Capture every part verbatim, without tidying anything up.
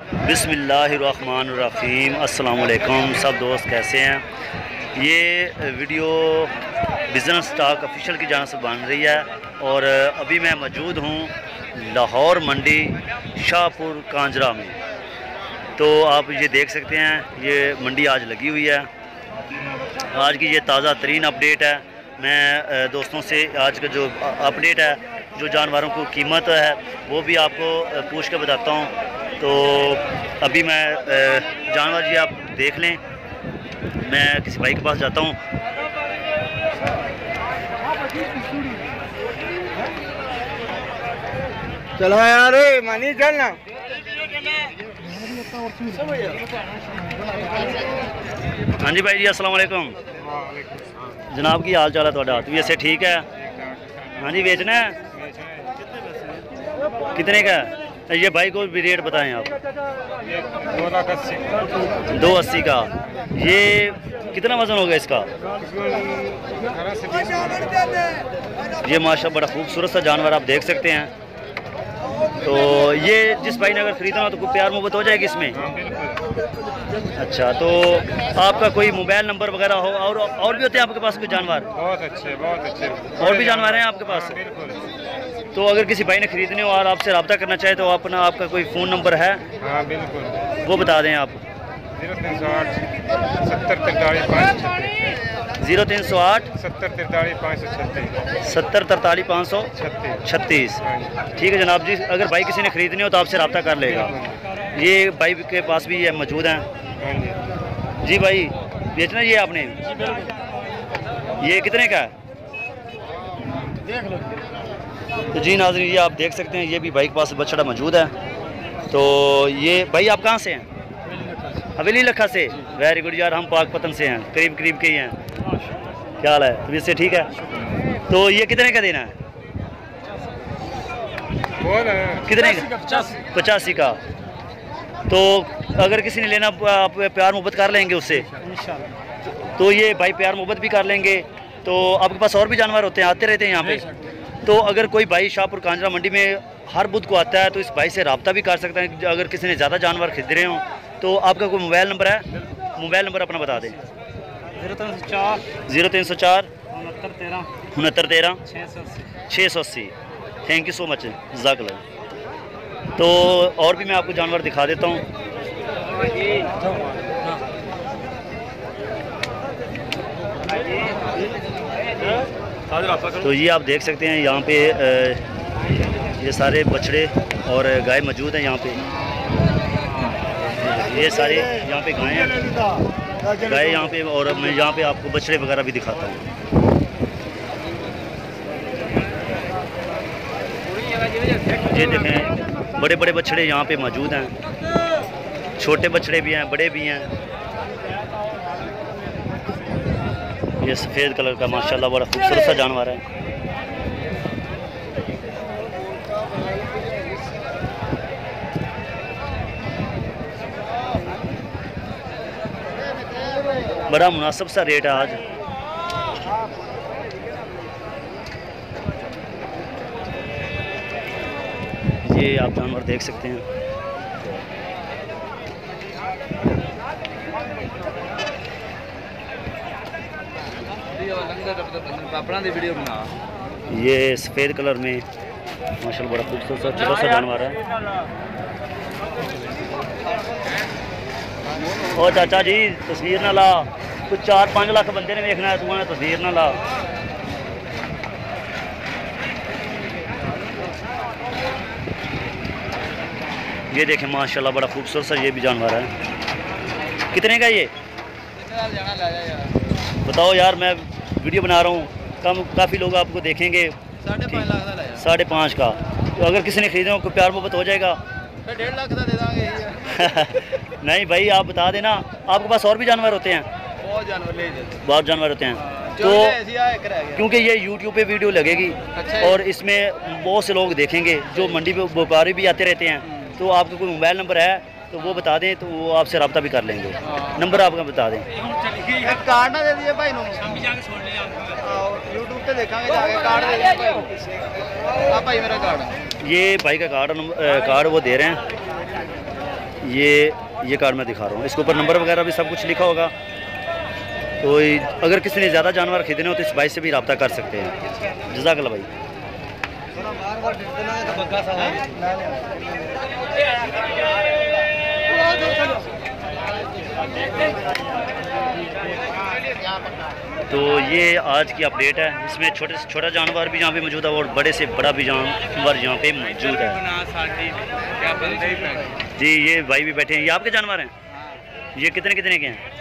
बिस्मिल्लाहिर्रहमानिर्रहीम। अस्सलाम वालेकुम सब दोस्त, कैसे हैं? ये वीडियो बिज़नेस स्टॉक ऑफिशियल की जानिब से बन रही है और अभी मैं मौजूद हूँ लाहौर मंडी शाहपुर कांजरा में। तो आप ये देख सकते हैं, ये मंडी आज लगी हुई है। आज की ये ताज़ा तरीन अपडेट है। मैं दोस्तों से आज का जो अपडेट है, जो जानवरों को कीमत है, वो भी आपको पूछ के बताता हूँ। तो अभी मैं जानवर जी आप देख लें, मैं किसी भाई के पास जाता हूँ। चलो यार मानी चलना। हाँ जी भाई जी, अस्सलाम वालेकुम। जनाब की हाल चाल है थोड़ा? तो वैसे ठीक है? हाँ जी, बेचना है? कितने का? ये भाई को भी रेट बताएं आप। दो लाख अस्सी। दो अस्सी का। ये कितना वजन होगा इसका? ये माशा बड़ा खूबसूरत सा जानवर आप देख सकते हैं। तो ये जिस भाई ने अगर ख़रीदना हो तो कोई प्यार मोहब्बत हो जाएगी इसमें? अच्छा, तो आपका कोई मोबाइल नंबर वगैरह हो? और और भी होते हैं आपके पास कोई जानवर? बहुत अच्छे बहुत अच्छे और भी जानवर हैं आपके पास? तो अगर किसी भाई ने ख़रीदने हो और आपसे रब्ता करना चाहे तो अपना आपका कोई फ़ोन नंबर है? हाँ बिल्कुल, वो बता दें आप। जीरो तीन सौ आठ सत्तर तिरतालीस पाँच सौ छत्तीस। ज़ीरो तीन सौ आठ सत्तर तिरतालीस पाँच सौ छत्तीस। सत्तर तरतालीस पाँच सौ छत्तीस छत्तीस। ठीक है जनाब जी, अगर भाई किसी ने ख़रीदनी हो तो आपसे रब्ता कर लेगा। ये भाई के पास भी ये मौजूद हैं। जी भाई, बेचना ये आपने? ये कितने का है? तो जी नाज़रीन, ये आप देख सकते हैं, ये भी भाई के पास बछड़ा मौजूद है। तो ये भाई आप कहाँ से हैं? हवेली लखा से। वेरी गुड यार, हम पाकपतन से हैं, करीब करीब के ही हैं। क्या हाल है? तो इससे ठीक है। तो ये कितने का देना है? कितने का? पचासी का। तो अगर किसी ने लेना, आप प्यार मोहब्बत कर लेंगे उससे? तो ये भाई प्यार मोहब्बत भी कर लेंगे। तो आपके पास और भी जानवर होते हैं, आते रहते हैं यहाँ पे? तो अगर कोई भाई शाहपुर कांजरा मंडी में हर बुध को आता है तो इस भाई से रब्ता भी कर सकता है। अगर किसी ने ज़्यादा जानवर खरीद रहे हों तो आपका कोई मोबाइल नंबर है? मोबाइल नंबर अपना बता दें। जीरो तीन सौ चार ज़ीरो तीन सौ चार उनहत्तर तेरह उनहत्तर तेरह छः सौ अस्सी छः सौ अस्सी। थैंक यू सो मच, जज़ाकल्लाह। तो और भी मैं आपको जानवर दिखा देता हूँ। तो ये आप देख सकते हैं, यहाँ पे ये सारे बछड़े और गाय मौजूद हैं। यहाँ पे ये सारे यहाँ पे गाय हैं, गाय यहाँ पे। और मैं यहाँ पे आपको बछड़े वगैरह भी दिखाता हूँ। ये देखें, बड़े बड़े बछड़े यहाँ पे मौजूद हैं। छोटे बछड़े भी हैं, बड़े भी हैं। ये सफ़ेद कलर का माशाल्लाह बड़ा खूबसूरत सा जानवर है। बड़ा मुनासिब सा रेट है आज। ये आप जानवर देख सकते हैं। ये सफ़ेद कलर में माशाल्लाह बड़ा खूबसूरत सा छोटा सा जानवर है। और चाचा जी तस्वीर ना ला, कुछ चार पाँच लाख बंदे ने देखना है, तुम्हारा तस्वीर ना ला। ये देखें माशाल्लाह बड़ा खूबसूरत सा ये भी जानवर है। कितने का ये? बताओ यार, मैं वीडियो बना रहा हूँ, कम काफ़ी लोग आपको देखेंगे। साढ़े पाँच लाख का लाया। साढ़े पाँच का। तो अगर किसी ने खरीदना हो कोई प्यार मोहब्बत हो जाएगा? डेढ़ लाख का दे देंगे। नहीं भाई, आप बता देना। आपके पास और भी जानवर होते हैं? बहुत जानवर ले बहुत जानवर होते हैं। तो क्योंकि ये यूट्यूब पे वीडियो लगेगी और इसमें बहुत से लोग देखेंगे जो मंडी पे व्यापारी भी आते रहते हैं। तो आपका कोई मोबाइल नंबर है तो वो बता दें, तो वो आपसे रब्ता भी कर लेंगे। नंबर आपका बता दें। कार्ड ना दे दीजिए भाई नो, यूट्यूब पे देखेंगे जाके। कार्ड दे दीजिए भाई, भाई मेरा कार्ड। ये भाई का कार्ड कार्ड वो दे रहे हैं। ये ये कार्ड मैं दिखा रहा हूँ, इसके ऊपर नंबर वगैरह भी सब कुछ लिखा होगा। तो अगर किसी ने ज़्यादा जानवर खरीदने हो तो इस भाई से भी रब्ता कर सकते हैं। जज़ाकल्लाह भाई। तो ये आज की अपडेट है, इसमें छोटे से छोटा जानवर भी यहाँ पे मौजूद है और बड़े से बड़ा भी जानवर यहाँ पे मौजूद है। जी ये भाई भी बैठे हैं, ये आपके जानवर हैं? ये कितने कितने के हैं?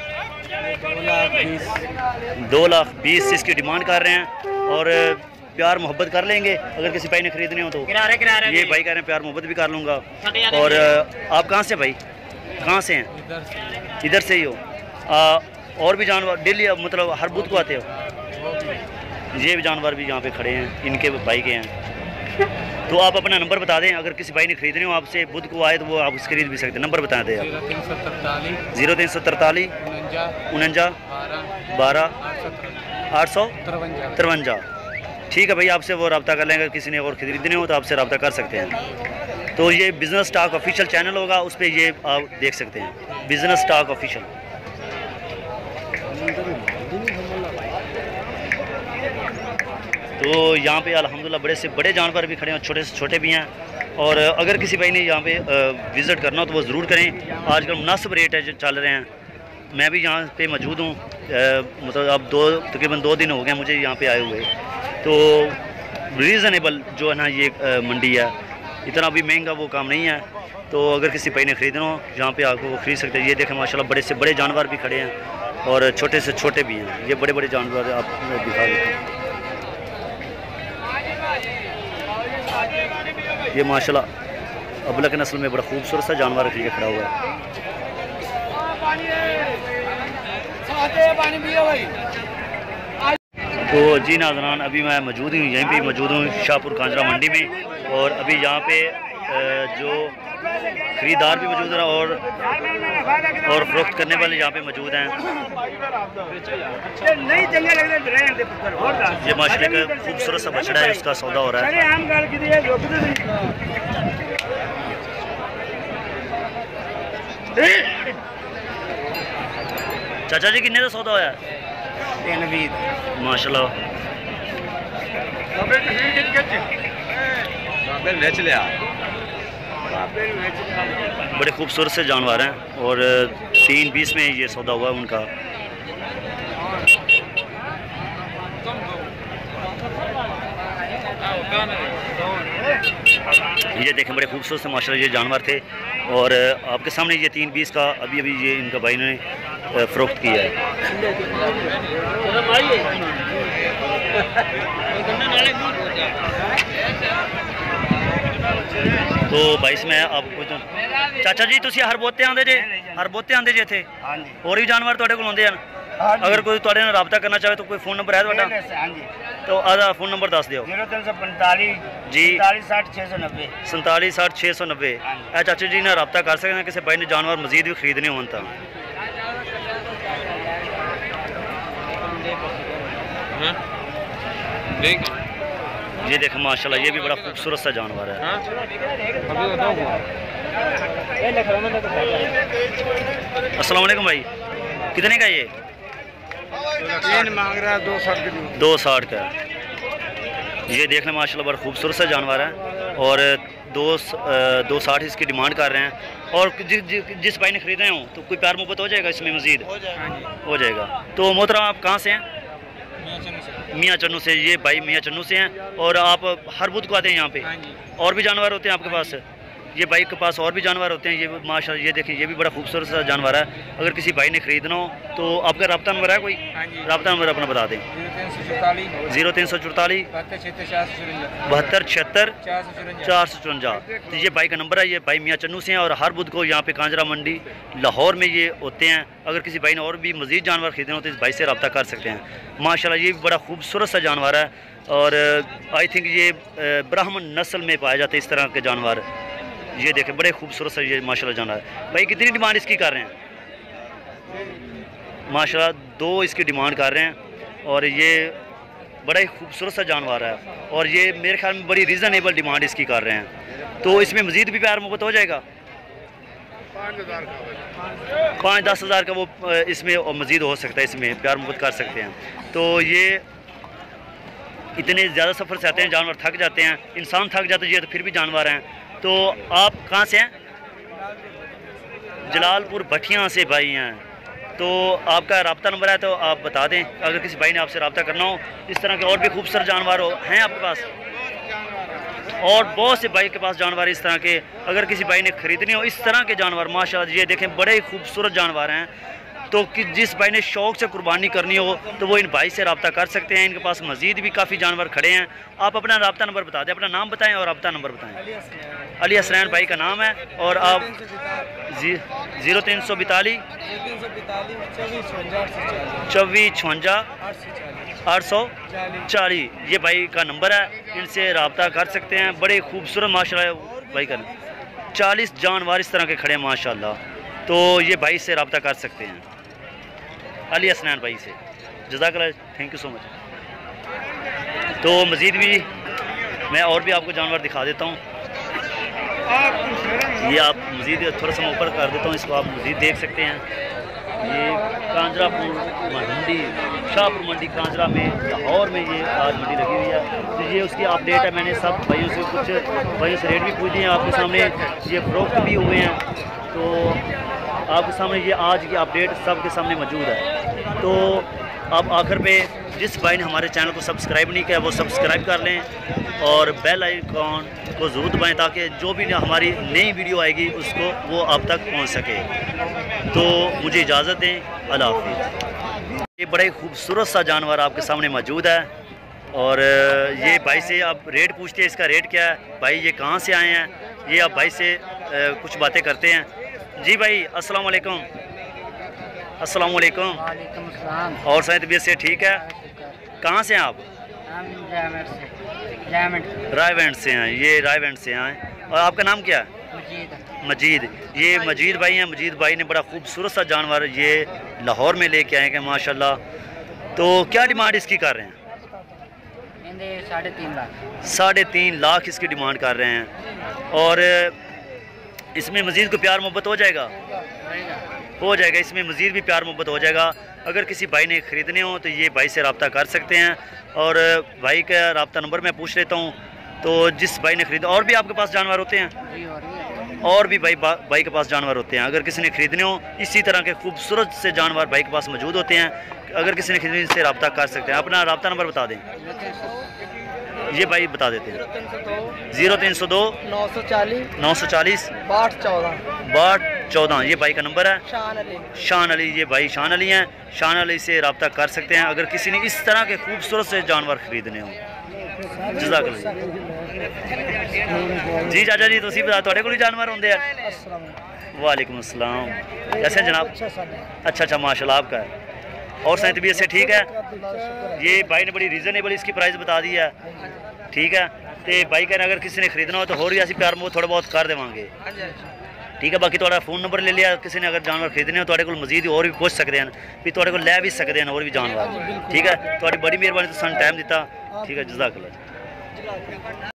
दो लाख बीस इसकी डिमांड कर रहे हैं और प्यार मोहब्बत कर लेंगे अगर किसी भाई ने खरीदने हो तो। किरारे, किरारे ये भाई कह रहे हैं प्यार मोहब्बत भी कर लूँगा। और आप कहाँ से भाई, कहाँ से हैं? इधर से ही हो? आ, और भी जानवर डेली मतलब हर बुध को आते हो? ये भी जानवर भी यहाँ पे खड़े हैं, इनके भाई के हैं। तो आप अपना नंबर बता दें, अगर किसी भाई ने खरीदने हो आपसे बुध को आए तो वो आप खरीद भी सकते हैं। नंबर बता दें आप। जीरो तीन सौ तरतालीस उनंजा बारह आठ सौ तिरवंजा। ठीक है भाई, आपसे वो रब्ता कर लेंगे। अगर किसी ने और खरीदने हो तो आपसे रब्ता कर सकते हैं। तो ये बिज़नेस टॉक ऑफिशियल चैनल होगा, उस पर ये आप देख सकते हैं, बिज़नेस टॉक ऑफिशियल। तो यहाँ पे अल्हम्दुलिल्लाह बड़े से बड़े जानवर भी खड़े हैं, छोटे से छोटे भी हैं। और अगर किसी भाई ने यहाँ पे विज़िट करना हो तो वो ज़रूर करें। आजकल मुनासिब रेट है जो चल रहे हैं। मैं भी यहाँ पे मौजूद हूँ, मतलब अब दो तकरीबन दो दिन हो गए मुझे यहाँ पे आए हुए। तो रीज़नेबल जो है ना ये मंडी है, इतना भी महंगा वो काम नहीं है। तो अगर किसी भाई ने ख़रीदना हो यहाँ पे आकर वो ख़रीद सकते हैं। ये देखें माशाल्लाह बड़े से बड़े जानवर भी खड़े हैं और छोटे से छोटे भी हैं। ये बड़े बड़े जानवर आप दिखा देते हैं। ये माशाल्लाह अबलक नस्ल में बड़ा खूबसूरत सा जानवर रख के खड़ा हुआ है। तो जी नाज़रान, अभी मैं मौजूद हूँ यहीं पे मौजूद हूँ शाहपुर कांजरा मंडी में। और अभी यहाँ पे जो ख़रीदार भी मौजूद है और और फ़रोख्त करने वाले यहाँ पे मौजूद हैं। ये माशाल्लाह का खूबसूरत सा बछड़ा है, इसका सौदा हो रहा है। चाचा जी कितने का सौदा होया? माशाल्लाह बड़े खूबसूरत से जानवर हैं और तीन बीस में ये सौदा हुआ उनका। ये देखें बड़े खूबसूरत से माशाल्लाह ये जानवर थे और आपके सामने ये तीन बीस का अभी अभी ये इनका भाई ने फ़रोख्त किया है। तो भाई मैं आपको तो चाचा जी तुसी हर बोते आंदे जे हर बोते आंदे जे थे और भी जानवर तुहाडे कोल आंदे हैं? अगर कोई तुहाडे नाल राबता करना चाहे तो कोई फ़ोन नंबर है तुहाडा? तो आधा फ़ोन नंबर दस दियो। जीरो तीन सौ पैंतालीस जी साठ छः सौ नब्बे संताली साठ छः सौ नब्बे। ए चाचा जी ने राबता कर सकते हैं किसी भाई ने जानवर मजीद भी खरीदने हों तो। ये देखें माशाल्लाह ये भी बड़ा खूबसूरत सा जानवर है। अस्सलाम वालेकुम भाई, कितने का ये? तीन मांग रहा है, दो साठ का। दो साठ का। ये देखने माशाल्लाह बड़ा खूबसूरत सा जानवर है और दो दो साठ इसकी डिमांड कर रहे हैं। और जि, जि, जिस भाई ने खरीदे हों तो कोई प्यार मोहब्बत हो जाएगा इसमें मजीद? हो जाएगा। तो मोहतरम आप कहाँ से हैं? मियाँ चन्नू से। ये भाई मियाँ चन्नू से हैं और आप हर बुध को आते हैं यहाँ पे? और भी जानवर होते हैं आपके पास? ये भाई के पास और भी जानवर होते हैं। ये माशाल्लाह ये देखिए ये भी बड़ा खूबसूरत सा जानवर है। अगर किसी भाई ने खरीदना हो तो आपका रब्ता नंबर है कोई? रब्ता नंबर अपना बता दें। जीरो तीन सौ चौतालीस बहत्तर छिहत्तर चार सौ चुरंजा। तो ये भाई का नंबर है। ये भाई मियाँ चन्नू से हैं और हर बुध को यहाँ पे कांजरा मंडी लाहौर में ये होते हैं। अगर किसी भाई ने और भी मज़ीद जानवर खरीदना हो तो इस भाई से रब्ता कर सकते हैं। माशाल्लाह ये भी बड़ा खूबसूरत सा जानवर है और आई थिंक ये ब्राह्मण नस्ल में पाए जाते हैं इस तरह के जानवर। ये देखें बड़े खूबसूरत सा ये माशाल्लाह जानवर है। भाई कितनी डिमांड इसकी कर रहे हैं? माशाल्लाह दो इसकी डिमांड कर रहे हैं और ये बड़ा ही खूबसूरत सा जानवर है और ये मेरे ख्याल में बड़ी रीज़नेबल डिमांड इसकी कर रहे हैं। तो इसमें मज़ीद भी प्यार मोहब्बत हो जाएगा? पाँच दस हज़ार का वो इसमें मज़ीद हो सकता है, इसमें प्यार मोहब्बत कर सकते हैं। तो ये इतने ज़्यादा सफ़र से आते हैं, जानवर थक जाते हैं, इंसान थक जाते हैं तो फिर भी जानवर हैं। तो आप कहाँ से हैं? जलालपुर भटियाँ से भाई हैं। तो आपका रब्ता नंबर है तो आप बता दें, अगर किसी भाई ने आपसे रब्ता करना हो, इस तरह के और भी खूबसूरत जानवर हो हैं आपके पास, और बहुत से भाई के पास जानवर इस तरह के, अगर किसी भाई ने ख़रीदने हो इस तरह के जानवर, माशाल्लाह ये देखें बड़े ही खूबसूरत जानवर हैं। तो कि जिस भाई ने शौक़ से कुर्बानी करनी हो तो वो इन भाई से रब्ता कर सकते हैं। इनके पास मज़ीद भी काफ़ी जानवर खड़े हैं। आप अपना रब्ता नंबर बता दें, अपना नाम बताएं और रब्ता नंबर बताएं। अली हसनैन भाई का नाम है, और आप जी ज़ीरो तीन सौ बितालीस चौबीस छवंजा आठ सौ चालीस ये भाई का नंबर है, इनसे रब्ता कर सकते हैं। बड़े खूबसूरत माशाल्लाह भाई का चालीस जानवर इस तरह के खड़े हैं माशाल्लाह, तो ये भाई से रब्ता कर सकते हैं, अली हसनैन भाई से। जज़ाकल्लाह, थैंक यू सो मच। तो मज़ीद भी मैं और भी आपको जानवर दिखा देता हूँ। ये आप मज़ीद थोड़ा सा मैं ऊपर कर देता हूँ, इसको आप मज़ीद देख सकते हैं। ये कांजरापुर मंडी, शाहपुर मंडी कांजरा में, लाहौर में ये आज मंडी लगी हुई है। तो ये उसकी अपडेट है। मैंने सब भाइयों से कुछ भाइयों से रेट भी पूछ दिए हैं आपके सामने, ये फ़रोख्त भी हुए हैं। तो आपके सामने ये आज की अपडेट सबके सामने मौजूद है। तो अब आखिर पे जिस भाई ने हमारे चैनल को सब्सक्राइब नहीं किया वो सब्सक्राइब कर लें और बेल आइकॉन को ज़रूर दबाएं ताकि जो भी हमारी नई वीडियो आएगी उसको वो आप तक पहुंच सके। तो मुझे इजाज़त दें, अल्लाह हाफ़िज़। ये बड़ा ही खूबसूरत सा जानवर आपके सामने मौजूद है, और ये भाई से आप रेट पूछते हैं, इसका रेट क्या है, भाई ये कहाँ से आए हैं, ये आप भाई से कुछ बातें करते हैं। जी भाई अस्सलाम वालेकुम। अस्सलाम वालेकुम। वालेकुम अस्सलाम। और सारी तबीयत से ठीक है? कहाँ से हैं आप? रायवेंट से हैं। ये रायवेंट से हैं। और आपका नाम क्या है? मजीद। मजीद। ये मजीद भाई हैं। मजीद भाई ने बड़ा खूबसूरत सा जानवर ये लाहौर में लेके आए हैं माशाल्लाह। तो क्या डिमांड इसकी कर रहे हैं? साढ़े तीन लाख साढ़े तीन लाख इसकी डिमांड कर रहे हैं। और इसमें मज़ीद को प्यार मोहब्बत हो जाएगा? हो जाएगा, इसमें मज़ीद भी प्यार मोहब्बत हो जाएगा। अगर किसी भाई ने ख़रीदने हो तो ये भाई से रब्ता कर सकते हैं। और भाई का रब्ता नंबर मैं पूछ लेता हूँ। तो जिस भाई ने खरीदा, और भी आपके पास जानवर होते हैं? और भी भाई भाई के पास जानवर होते हैं। अगर किसी ने ख़रीदने हो इसी तरह के खूबसूरत से जानवर भाई के पास मौजूद होते हैं। अगर किसी ने खरीदने से रब्ता कर सकते हैं। अपना रब्ता नंबर बता दें। ये भाई बता देते हैं। ज़ीरो तीन सौ दो नौ सौ चालीस नौ सौ चालीस बाट चौदह बाट चौदह ये भाई का नंबर है। शान अली। शान अली, ये भाई शान अली हैं। शान अली से रब्ता कर सकते हैं अगर किसी ने इस तरह के खूबसूरत से जानवर खरीदने हो। जज़ाकल्लाह जी। चाचा जी तुसी बता, तुहाडे कोल जानवर होंदे हैं? वालेकुम अस्सलाम। कैसे जनाब? अच्छा अच्छा माशाल्लाह, आपका है। और सारी तबीयत से ठीक है? ये भाई ने बड़ी रीज़नेबल इसकी प्राइस बता दी है। ठीक है, तो भाई कहना अगर किसी ने खरीदना हो तो होर भी असी प्यार मोह थोड़ा बहुत कर देवांगे। ठीक है, बाकी तुहाडा फ़ोन नंबर ले लिया। किसी ने अगर जानवर खरीदने हो तुहाडे कोल मज़ीद और भी पुछ सकते हैं, भी तुहाडे कोल लै भी सकते हैं और भी जानवर। ठीक है, तुहाडी बड़ी मेहरबानी, तुसां टाइम दिता। ठीक है, जज़ाकल्लाह।